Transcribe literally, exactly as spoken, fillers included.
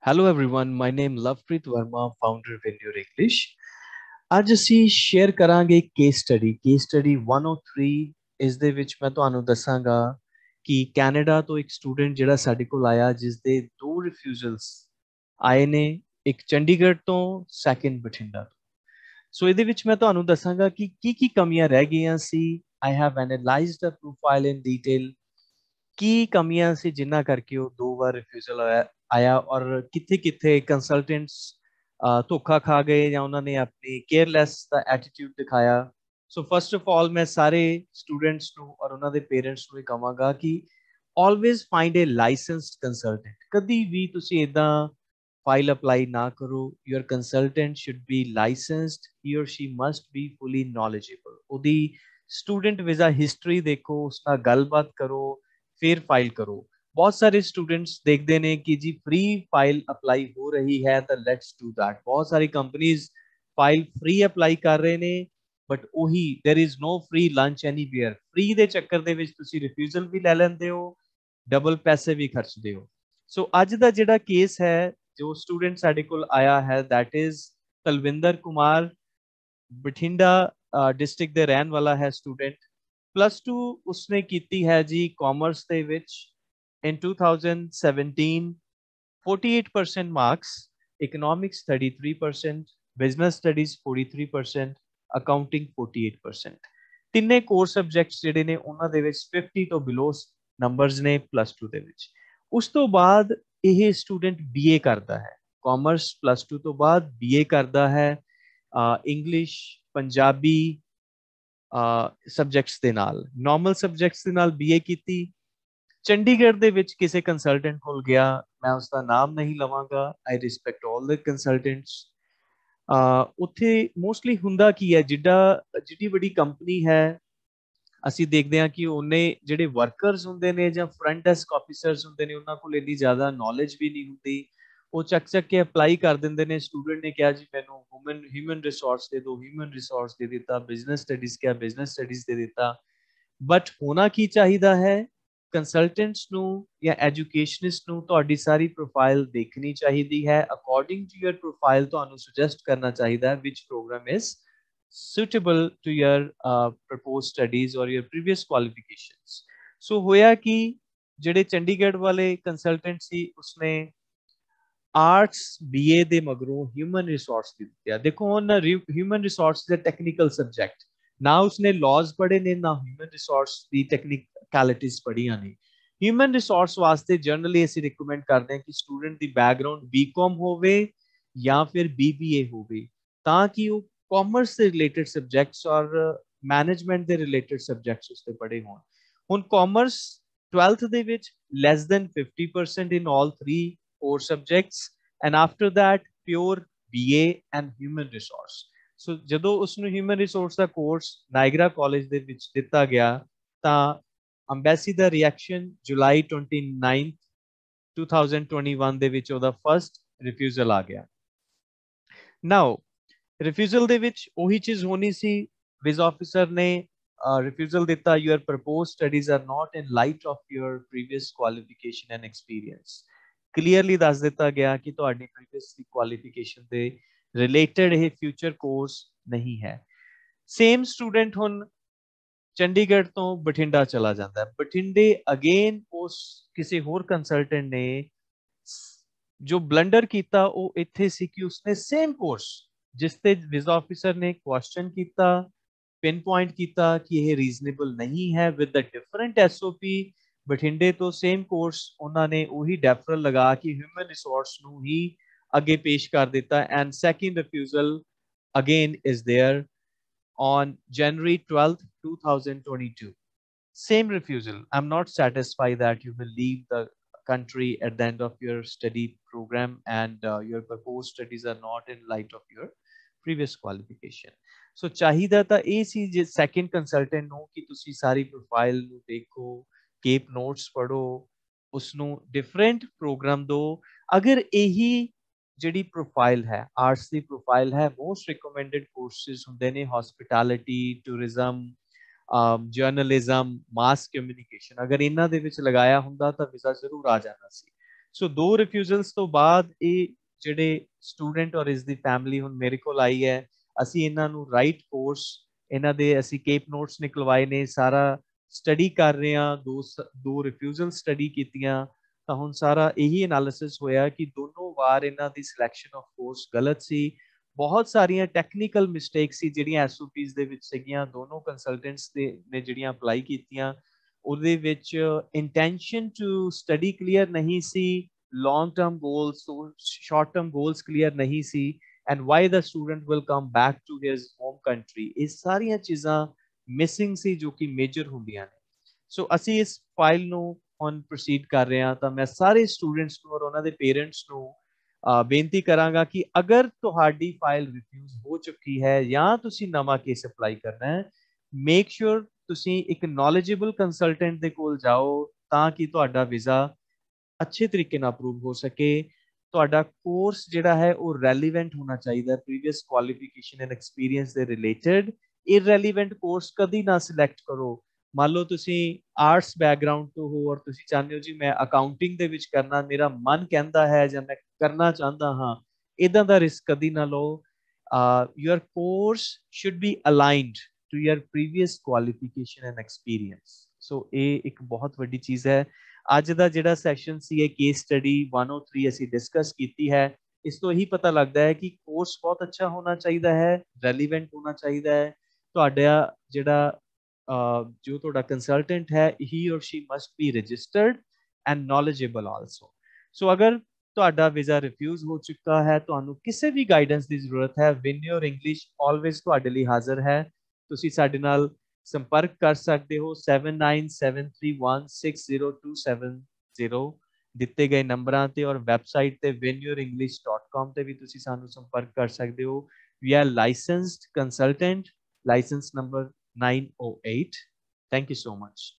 Hello everyone, my name Lovepreet Verma, founder of Endure English. ਅੱਜ ਅਸੀਂ share ਕਰਾਂਗੇ case study case study one oh three ਇਸ ਦੇ ਵਿੱਚ ਮੈਂ ਤੁਹਾਨੂੰ ਦੱਸਾਂਗਾ ਕਿ ਕੈਨੇਡਾ ਤੋਂ ਇੱਕ ਸਟੂਡੈਂਟ ਜਿਹੜਾ ਸਾਡੇ ਕੋਲ ਆਇਆ ਜਿਸ ਦੇ ਦੋ ਰਿਫਿਊਜ਼ਲਸ ਆਏ ਨੇ, ਇੱਕ ਚੰਡੀਗੜ੍ਹ ਤੋਂ ਸੈਕਿੰਡ ਬਠਿੰਡਾ ਤੋਂ। ਸੋ ਇਹਦੇ ਵਿੱਚ ਮੈਂ ਤੁਹਾਨੂੰ ਦੱਸਾਂਗਾ ਕਿ ਕੀ ਕੀ ਕਮੀਆਂ ਰਹਿ ਗਈਆਂ ਸੀ। I have analysed the profile in detail. ਕੀ ਕਮੀਆਂ ਸੀ ਜਿਨ੍ਹਾਂ ਕਰਕੇ ਉਹ ਦੋ ਵਾਰ ਰਿਫਿਊਜ਼ਲ ਆਇਆ ਆਇਆ ਔਰ ਕਿੱਥੇ ਕਿੱਥੇ ਕੰਸਲਟੈਂਟਸ ਧੋਖਾ ਖਾ ਗਏ ਜਾਂ ਉਹਨਾਂ ਨੇ ਆਪਣੀ ਕੇਅਰਲੈਸ ਦਾ ਐਟੀਟਿਊਡ ਦਿਖਾਇਆ। ਸੋ ਫਸਟ ਆਫ ਆਲ ਮੈਂ ਸਾਰੇ ਸਟੂਡੈਂਟਸ ਨੂੰ ਔਰ ਉਹਨਾਂ ਦੇ ਪੇਰੈਂਟਸ ਨੂੰ ਇਹ ਕਹਾਂਗਾ ਕਿ always find a licensed consultant. ਕਦੀ ਵੀ ਤੁਸੀਂ ਇਦਾਂ ਫਾਈਲ ਅਪਲਾਈ ਨਾ ਕਰੋ। Your consultant should be licensed, he or she must be fully knowledgeable. ਉਹਦੀ ਸਟੂਡੈਂਟ ਵੀਜ਼ਾ ਹਿਸਟਰੀ ਦੇਖੋ, ਉਸ ਨਾਲ ਗੱਲਬਾਤ ਕਰੋ, फिर फाइल करो। बहुत सारे स्टूडेंट्स देखते हैं कि जी फ्री फाइल अप्लाई हो रही है तो लेट्स डू दैट। बहुत सारी कंपनीज फाइल फ्री अप्लाई कर रहे हैं बट ਉਹੀ there is no free lunch anywhere. Free ਦੇ ਚੱਕਰ ਦੇ ਵਿੱਚ ਤੁਸੀਂ ਰਿਫਿਊਜ਼ਲ ਵੀ ਲੈ ਲੈਂਦੇ ਹੋ, ਡਬਲ ਪੈਸੇ ਵੀ ਖਰਚਦੇ ਹੋ। ਸੋ ਅੱਜ ਦਾ ਜਿਹੜਾ ਕੇਸ ਹੈ ਜੋ ਸਟੂਡੈਂਟ ਸਾਡੇ ਕੋਲ ਆਇਆ ਹੈ that is Talwinder Kumar, Bathinda district ਦੇ ਰਹਿਣ ਵਾਲਾ ਹੈ ਸਟੂਡੈਂਟ। प्लस टू उसने की है जी कॉमर्स दे विच in twenty seventeen, forty-eight percent marks, economics thirty-three percent, business studies forty-three percent, accounting forty-eight percent। ਤਿੰਨੇ ਕੋਰ ਸਬਜੈਕਟਸ ਜਿਹੜੇ ਨੇ ਉਹਨਾਂ ਦੇ ਵਿੱਚ fifty ਤੋਂ ਬਿਲੋ ਨੰਬਰਸ ਨੇ ਪਲੱਸ ਟੂ ਦੇ ਵਿੱਚ। ਉਸ ਤੋਂ ਬਾਅਦ ਇਹ ਸਟੂਡੈਂਟ ਬੀਏ ਕਰਦਾ ਹੈ, ਕਾਮਰਸ ਪਲੱਸ ਟੂ ਤੋਂ ਬਾਅਦ ਬੀਏ ਕਰਦਾ ਹੈ ਇੰਗਲਿਸ਼, ਪੰਜਾਬੀ ਸਬਜੈਕਟਸ ਦੇ ਨਾਲ। ਨਾਰਮਲ ਸਬਜੈਕਟਸ ਦੇ ਨਾਲ ਬੀਏ ਕੀਤੀ। ਚੰਡੀਗੜ੍ਹ ਦੇ ਵਿੱਚ ਕਿਸੇ ਕੰਸਲਟੈਂਟ ਕੋਲ ਗਿਆ, ਮੈਂ ਉਸ ਦਾ ਨਾਮ ਨਹੀਂ ਲਵਾਂਗਾ। I respect all the consultants. ਉੱਥੇ ਮੋਸਟਲੀ ਹੁੰਦਾ ਕੀ ਹੈ, ਜਿੱਡਾ ਜਿੱਡੀ ਵੱਡੀ ਕੰਪਨੀ ਹੈ ਅਸੀਂ ਦੇਖਦੇ ਹਾਂ ਕਿ ਉਹਨੇ ਜਿਹੜੇ ਵਰਕਰਸ ਹੁੰਦੇ ਨੇ ਜਾਂ ਫਰੰਟ ਡੈਸਕ ਆਫਿਸਰਸ ਹੁੰਦੇ ਨੇ ਉਹਨਾਂ ਕੋਲ ਇੰਨੀ ਜ਼ਿਆਦਾ ਨੌਲੇਜ ਵੀ ਨਹੀਂ ਹੁੰਦੀ। ਉਹ ਚੱਕ ਚੱਕ ਕੇ ਅਪਲਾਈ ਕਰ ਦਿੰਦੇ ਨੇ। ਸਟੂਡੈਂਟ ਨੇ ਕਿਹਾ ਜੀ ਮੈਨੂੰ ਹਿਊਮਨ ਹਿਊਮਨ ਰਿਸੋਰਸ ਦੇ ਦਿਓ, ਹਿਊਮਨ ਰਿਸੋਰਸ ਦੇ ਦਿੱਤਾ। ਬਿਜ਼ਨਸ ਸਟੱਡੀਜ਼ ਕਿਹਾ, ਬਿਜ਼ਨਸ ਸਟੱਡੀਜ਼ ਦੇ ਦਿੱਤਾ। ਬਟ ਹੋਣਾ ਕੀ ਚਾਹੀਦਾ ਹੈ, ਕੰਸਲਟੈਂਟਸ ਨੂੰ ਜਾਂ ਐਜੂਕੇਸ਼ਨਿਸਟ ਨੂੰ ਤੁਹਾਡੀ ਸਾਰੀ ਪ੍ਰੋਫਾਈਲ ਦੇਖਣੀ ਚਾਹੀਦੀ ਹੈ। ਅਕੋਰਡਿੰਗ ਟੂ ਯੂਰ ਪ੍ਰੋਫਾਈਲ ਤੁਹਾਨੂੰ ਸੁਜੈਸਟ ਕਰਨਾ ਚਾਹੀਦਾ ਹੈ which program is suitable to your uh, proposed studies or your previous qualifications। so ਹੋਇਆ ਕਿ ਜਿਹੜੇ ਚੰਡੀਗੜ੍ਹ ਵਾਲੇ ਕੰਸਲਟੈਂਟ ਸੀ ਉਸਨੇ ਆਰਟਸ ਬੀਏ ਦੇ ਮਗਰੋਂ ਹਿਊਮਨ ਰਿਸੋਰਸ ਦੀ ਦਿੱਤੀ। ਦੇਖੋ ਹੁਣ ਹਿਊਮਨ ਰਿਸੋਰਸ ਦਾ ਟੈਕਨੀਕਲ ਸਬਜੈਕਟ, ਨਾ ਉਸਨੇ ਲਾਜ਼ ਪੜ੍ਹੇ ਨੇ ਨਾ ਹਿਊਮਨ ਰਿਸੋਰਸ ਦੀ ਟੈਕਨੀਕੈਲਿਟੀਜ਼ ਪੜ੍ਹੀਆਂ ਨੇ। ਹਿਊਮਨ ਰਿਸੋਰਸ ਵਾਸਤੇ ਜਨਰਲੀ ਅਸੀਂ ਰਿਕਮੈਂਡ ਕਰਦੇ ਹਾਂ ਕਿ ਸਟੂਡੈਂਟ ਦੀ ਬੈਕਗ੍ਰਾਉਂਡ ਬੀਕਾਮ ਹੋਵੇ ਜਾਂ ਫਿਰ ਬੀਬੀਏ ਹੋਵੇ, ਤਾਂ ਕਿ ਉਹ ਕਾਮਰਸ ਦੇ ਰਿਲੇਟਡ ਸਬਜੈਕਟਸ ਔਰ ਮੈਨੇਜਮੈਂਟ ਦੇ ਰਿਲੇਟਡ ਸਬਜੈਕਟਸ ਉਸ ਤੇ ਪੜ੍ਹੇ ਹੋਣ। ਹੁਣ ਕਾਮਰਸ ਟਵੈਲਥ ਦੇ ਵਿੱਚ less than fifty percent in all three core subjects and after that pure B A and human resource। So ਜਦੋਂ ਉਸਨੂੰ ਹਿਊਮਨ ਰਿਸੋਰਸ ਦਾ ਕੋਰਸ ਨਾਇਗਰਾ ਕਾਲਜ ਦੇ ਵਿੱਚ ਦਿੱਤਾ ਗਿਆ ਤਾਂ ਅੰਬੈਸੀ ਦਾ reaction July twenty-ninth twenty twenty-one ਦੇ ਵਿੱਚ ਉਹਦਾ ਫਸਟ ਰਿਫਿਊਜ਼ਲ ਆ ਗਿਆ। ਨਾਓ ਰਿਫਿਊਜ਼ਲ ਦੇ ਵਿੱਚ ਉਹੀ ਚੀਜ਼ ਹੋਣੀ ਸੀ। ਵੀਜ਼ਾ ਆਫਿਸਰ ਨੇ ਰਿਫਿਊਜ਼ਲ ਦਿੱਤਾ, your propose studies are not in light of your previous qualification and experience. Clearly ਦੱਸ ਦਿੱਤਾ ਗਿਆ ਕਿ ਤੁਹਾਡੀ ਪ੍ਰੀਵੀਅਸ ਕੁਆਲੀਫਿਕੇਸ਼ਨ ਦੇ ਰਿਲੇਟਡ ਇਹ ਫਿਊਚਰ ਕੋਰਸ ਨਹੀਂ ਹੈ। ਸੇਮ ਸਟੂਡੈਂਟ ਹੁਣ ਚੰਡੀਗੜ੍ਹ ਤੋਂ ਬਠਿੰਡਾ ਚਲਾ ਜਾਂਦਾ। ਬਠਿੰਡੇ ਅਗੇਨ ਉਸ ਕਿਸੇ ਹੋਰ ਕੰਸਲਟੈਂਟ ਨੇ ਜੋ ਬਲੰਡਰ ਕੀਤਾ ਉਹ ਇੱਥੇ ਸੀ ਕਿ ਉਸਨੇ ਸੇਮ ਕੋਰਸ ਜਿਸ ਤੇ ਵੀਜ਼ਾ ਆਫਿਸਰ ਨੇ ਕੁਐਸਚਨ ਕੀਤਾ, ਪਿਨ ਪੁਆਇੰਟ ਕੀਤਾ ਕਿ ਇਹ ਰੀਜ਼ਨੇਬਲ ਨਹੀਂ ਹੈ, ਵਿਦ ਦ ਡਿਫਰੈਂਟ ਐਸਓਪੀ ਬਠਿੰਡੇ ਤੋਂ ਸੇਮ ਕੋਰਸ ਉਹਨਾਂ ਨੇ ਉਹੀ ਡੈਫਰਲ ਲਗਾ ਕੇ ਹਿਊਮਨ ਰਿਸੋਰਸ ਨੂੰ ਹੀ ਅੱਗੇ ਪੇਸ਼ ਕਰ ਦਿੱਤਾ। And second refusal again is there on January twelfth twenty twenty-two। same refusal। I'm not satisfied that you will leave the country at the end of your study program and uh, your proposed studies are not in light of your previous qualification। so ਚਾਹੀਦਾ ਤਾਂ ਇਹ ਸੀ ਜੇ second consultant ਨੂੰ ਕਿ ਤੁਸੀਂ ਸਾਰੀ profile ਨੂੰ ਦੇਖੋ, cape notes ਪੜ੍ਹੋ, ਉਸਨੂੰ ਡਿਫਰੈਂਟ ਪ੍ਰੋਗਰਾਮ ਦਿਓ। ਅਗਰ ਇਹੀ ਜਿਹੜੀ ਪ੍ਰੋਫਾਈਲ ਹੈ ਆਰਟਸ ਦੀ ਪ੍ਰੋਫਾਈਲ ਹੈ, ਮੋਸਟ ਰਿਕਮੈਂਡਡ ਕੋਰਸਿਸ ਹੁੰਦੇ ਨੇ hospitality, tourism, journalism, mass communication. ਅਗਰ ਇਹਨਾਂ ਦੇ ਵਿੱਚ ਲਗਾਇਆ ਹੁੰਦਾ ਤਾਂ ਵੀਜ਼ਾ ਜ਼ਰੂਰ ਆ ਜਾਣਾ ਸੀ। ਸੋ ਦੋ ਰਿਫਿਊਜ਼ਲਸ ਤੋਂ ਬਾਅਦ ਇਹ ਜਿਹੜੇ ਸਟੂਡੈਂਟ ਔਰ ਇਸ ਦੀ ਫੈਮਿਲੀ ਹੁਣ ਮੇਰੇ ਕੋਲ ਆਈ ਹੈ, ਅਸੀਂ ਇਹਨਾਂ ਨੂੰ ਰਾਈਟ ਕੋਰਸ, ਇਹਨਾਂ ਦੇ ਅਸੀਂ ਕੇਪ ਨੋਟਸ ਨਿਕਲਵਾਏ ਨੇ, ਸਾਰਾ ਸਟੱਡੀ ਕਰ ਰਹੇ ਹਾਂ, ਦੋ ਦੋ ਰਿਫਿਊਜ਼ਲ ਸਟੱਡੀ ਕੀਤੀਆਂ, ਤਾਂ ਹੁਣ ਸਾਰਾ ਇਹੀ ਐਨਾਲਿਸਿਸ ਹੋਇਆ ਕਿ ਦੋਨੋਂ ਵਾਰ ਇਹਨਾਂ ਦੀ ਸਿਲੈਕਸ਼ਨ ਆਫ ਕੋਰਸ ਗਲਤ ਸੀ। ਬਹੁਤ ਸਾਰੀਆਂ ਟੈਕਨੀਕਲ ਮਿਸਟੇਕਸ ਸੀ ਜਿਹੜੀਆਂ ਐਸਓਪੀਜ਼ ਦੇ ਵਿੱਚ ਸੀਗੀਆਂ, ਦੋਨੋਂ ਕੰਸਲਟੈਂਟਸ ਦੇ ਨੇ ਜਿਹੜੀਆਂ ਅਪਲਾਈ ਕੀਤੀਆਂ, ਉਹਦੇ ਵਿੱਚ ਇੰਟੈਂਸ਼ਨ ਟੂ ਸਟੱਡੀ ਕਲੀਅਰ ਨਹੀਂ ਸੀ, long term goals short term goals clear ਨਹੀਂ ਸੀ, and why the student will come back to his home country, ਇਹ ਸਾਰੀਆਂ ਚੀਜ਼ਾਂ ਮਿਸਿੰਗ ਸੀ ਜੋ ਕਿ ਮੇਜਰ ਹੁੰਦੀਆਂ ਨੇ। ਸੋ ਅਸੀਂ ਇਸ ਫਾਈਲ ਨੂੰ ਹੁਣ ਪ੍ਰੋਸੀਡ ਕਰ ਰਹੇ ਹਾਂ, ਤਾਂ ਮੈਂ ਸਾਰੇ ਸਟੂਡੈਂਟਸ ਨੂੰ ਔਰ ਉਹਨਾਂ ਦੇ ਪੇਰੈਂਟਸ ਨੂੰ ਬੇਨਤੀ ਕਰਾਂਗਾ ਕਿ ਅਗਰ ਤੁਹਾਡੀ ਫਾਈਲ ਰਿਫਿਊਜ਼ ਹੋ ਚੁੱਕੀ ਹੈ ਜਾਂ ਤੁਸੀਂ ਨਵਾਂ ਕੇਸ ਅਪਲਾਈ ਕਰਨਾ ਹੈ, ਮੇਕ ਸ਼ੋਰ ਤੁਸੀਂ ਇੱਕ ਨੌਲੇਜੇਬਲ ਕੰਸਲਟੈਂਟ ਦੇ ਕੋਲ ਜਾਓ ਤਾਂ ਕਿ ਤੁਹਾਡਾ ਵੀਜ਼ਾ ਅੱਛੇ ਤਰੀਕੇ ਨਾਲ ਅਪਰੂਵ ਹੋ ਸਕੇ। ਤੁਹਾਡਾ ਕੋਰਸ ਜਿਹੜਾ ਹੈ ਉਹ ਰੈਲੀਵੈਂਟ ਹੋਣਾ ਚਾਹੀਦਾ, ਪ੍ਰੀਵੀਅਸ ਕੁਆਲੀਫਿਕੇਸ਼ਨ ਐਂਡ ਐਕਸਪੀਰੀਅੰਸ ਦੇ ਰਿਲੇਟਡ। ਇਰਰੈਲੀਵੈਂਟ ਕੋਰਸ ਕਦੀ ਨਾ ਸਿਲੈਕਟ ਕਰੋ। ਮੰਨ ਲਓ ਤੁਸੀਂ ਆਰਟਸ ਬੈਕਗ੍ਰਾਉਂਡ ਤੋਂ ਹੋ ਔਰ ਤੁਸੀਂ ਚਾਹੁੰਦੇ ਹੋ ਜੀ ਮੈਂ ਅਕਾਊਂਟਿੰਗ ਦੇ ਵਿੱਚ ਕਰਨਾ, ਮੇਰਾ ਮਨ ਕਹਿੰਦਾ ਹੈ ਜਾਂ ਮੈਂ ਕਰਨਾ ਚਾਹੁੰਦਾ ਹਾਂ, ਇਦਾਂ ਦਾ ਰਿਸਕ ਕਦੀ ਨਾ ਲਓ। Your course should be aligned to your previous qualification and experience. So ਇਹ ਇੱਕ ਬਹੁਤ ਵੱਡੀ ਚੀਜ਼ ਹੈ। ਅੱਜ ਦਾ ਜਿਹੜਾ ਸੈਸ਼ਨ ਸੀ ਇਹ ਕੇਸ ਸਟੱਡੀ ਇੱਕ ਸੌ ਤਿੰਨ ਅਸੀਂ ਡਿਸਕਸ ਕੀਤੀ ਹੈ। ਇਸ ਤੋਂ ਇਹੀ ਪਤਾ ਲੱਗਦਾ ਹੈ ਕਿ ਕੋਰਸ ਬਹੁਤ ਅੱਛਾ ਹੋਣਾ ਚਾਹੀਦਾ ਹੈ, ਰੈਲੀਵੈਂਟ ਹੋਣਾ ਚਾਹੀਦਾ ਹੈ। ਤੁਹਾਡਾ ਜਿਹੜਾ ਜੋ ਤੁਹਾਡਾ ਕੰਸਲਟੈਂਟ ਹੈ, he or she must be registered and knowledgeable also. So ਅਗਰ ਤੁਹਾਡਾ ਵੀਜ਼ਾ ਰਿਫਿਊਜ਼ ਹੋ ਚੁੱਕਾ ਹੈ, ਤੁਹਾਨੂੰ ਕਿਸੇ ਵੀ ਗਾਈਡੈਂਸ ਦੀ ਜ਼ਰੂਰਤ ਹੈ, ਵਿਨ ਯੋਰ ਇੰਗਲਿਸ਼ ਆਲਵੇਜ਼ ਤੁਹਾਡੇ ਲਈ ਹਾਜ਼ਰ ਹੈ। ਤੁਸੀਂ ਸਾਡੇ ਨਾਲ ਸੰਪਰਕ ਕਰ ਸਕਦੇ ਹੋ seven nine seven three one six zero two seven zero ਦਿੱਤੇ ਗਏ ਨੰਬਰਾਂ ਤੇ, ਔਰ ਵੈਬਸਾਈਟ ਤੇ ਵਿਨ ਯੋਰ ਇੰਗਲਿਸ਼ ਡਾਟ ਕਾਮ ਤੇ ਵੀ ਤੁਸੀਂ ਸਾਨੂੰ ਸੰਪਰਕ ਕਰ ਸਕਦੇ ਹੋ। We are licensed consultant, licence number nine oh eight. Thank you so much.